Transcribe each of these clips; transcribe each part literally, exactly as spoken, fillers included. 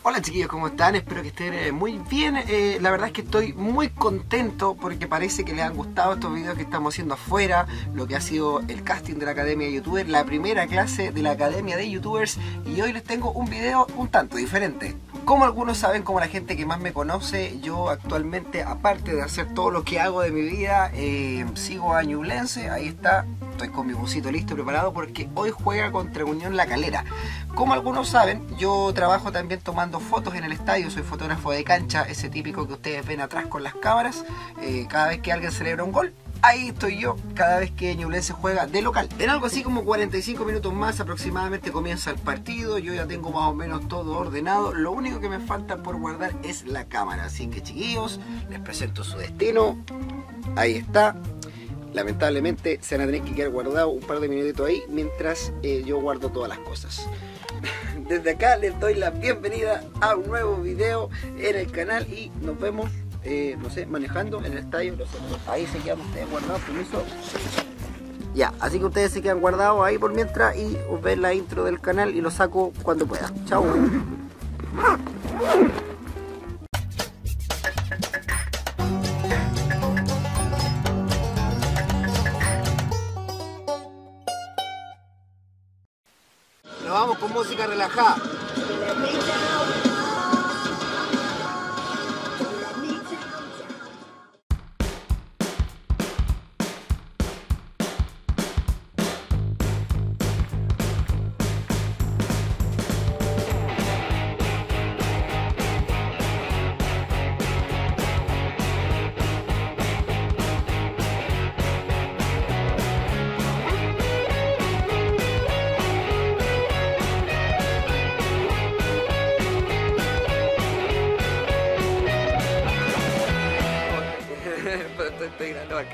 Hola chiquillos, ¿cómo están? Espero que estén eh, muy bien. Eh, la verdad es que estoy muy contento porque parece que les han gustado estos videos que estamos haciendo afuera, lo que ha sido el casting de la Academia de Youtubers, la primera clase de la Academia de Youtubers, y hoy les tengo un video un tanto diferente. Como algunos saben, como la gente que más me conoce, yo actualmente, aparte de hacer todo lo que hago de mi vida, eh, sigo a Ñublense. Ahí está, estoy con mi busito listo, preparado, porque hoy juega contra Unión La Calera. Como algunos saben, yo trabajo también tomando fotos en el estadio, soy fotógrafo de cancha, ese típico que ustedes ven atrás con las cámaras, eh, cada vez que alguien celebra un gol. Ahí estoy yo, cada vez que Ñublense juega de local. En algo así como cuarenta y cinco minutos más aproximadamente comienza el partido. Yo ya tengo más o menos todo ordenado. Lo único que me falta por guardar es la cámara. Así que chiquillos, les presento su destino. Ahí está. Lamentablemente se van a tener que quedar guardados un par de minutitos ahí mientras eh, yo guardo todas las cosas. Desde acá les doy la bienvenida a un nuevo video en el canal y nos vemos. Eh, no sé, manejando en el estadio. Ahí se quedan ustedes guardados, permiso. Ya, así que ustedes se quedan guardados ahí por mientras y os ven la intro del canal y lo saco cuando pueda. Chao. Nos vamos con música relajada. Estoy grabando acá.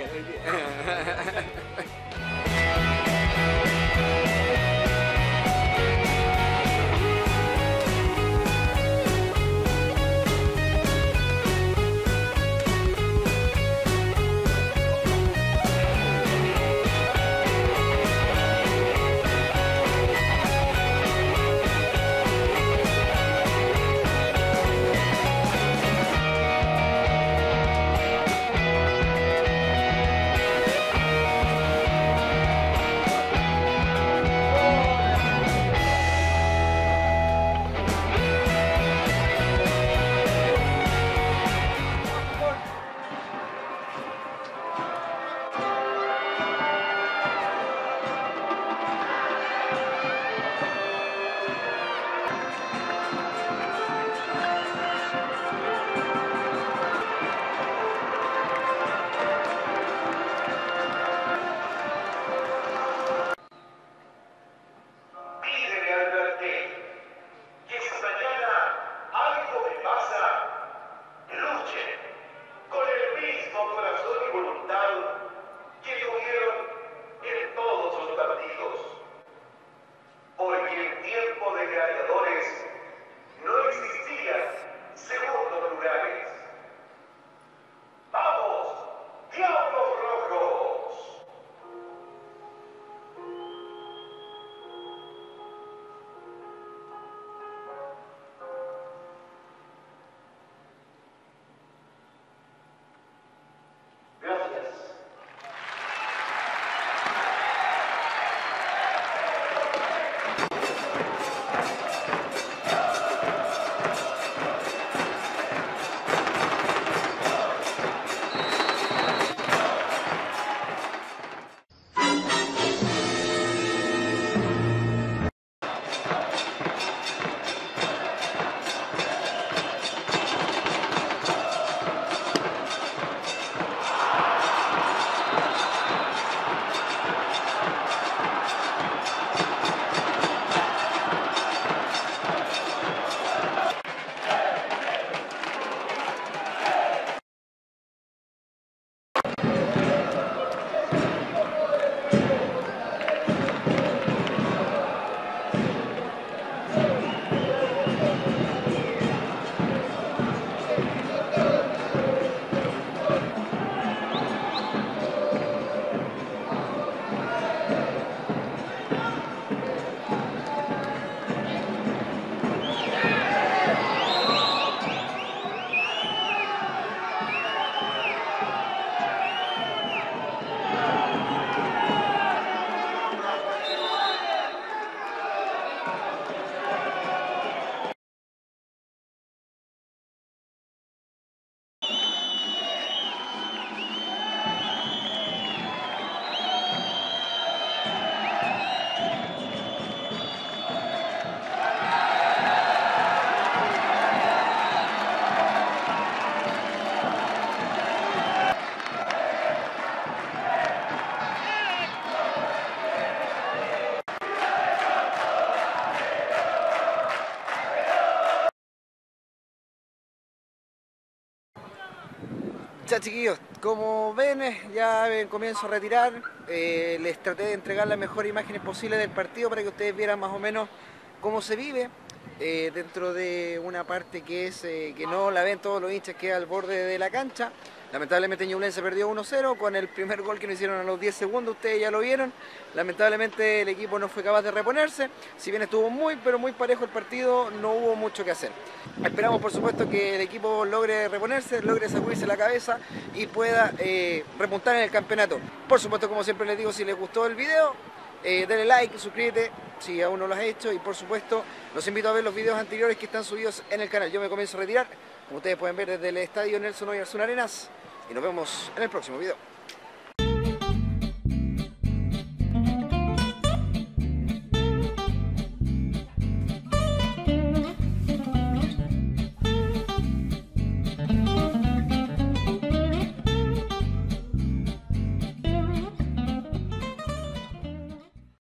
Ya chiquillos, como ven, ya comienzo a retirar. Eh, les traté de entregar las mejores imágenes posibles del partido para que ustedes vieran más o menos cómo se vive eh, dentro de una parte que es eh, que no la ven todos los hinchas, que es al borde de la cancha. Lamentablemente Ñublense perdió uno cero con el primer gol que nos hicieron a los diez segundos, ustedes ya lo vieron. Lamentablemente el equipo no fue capaz de reponerse, si bien estuvo muy pero muy parejo el partido, no hubo mucho que hacer. Esperamos por supuesto que el equipo logre reponerse, logre sacudirse la cabeza y pueda eh, repuntar en el campeonato. Por supuesto, como siempre les digo, si les gustó el video, eh, denle like, suscríbete si aún no lo has hecho y por supuesto los invito a ver los videos anteriores que están subidos en el canal. Yo me comienzo a retirar, como ustedes pueden ver desde el estadio Nelson Oyarzún Arenas, y nos vemos en el próximo video.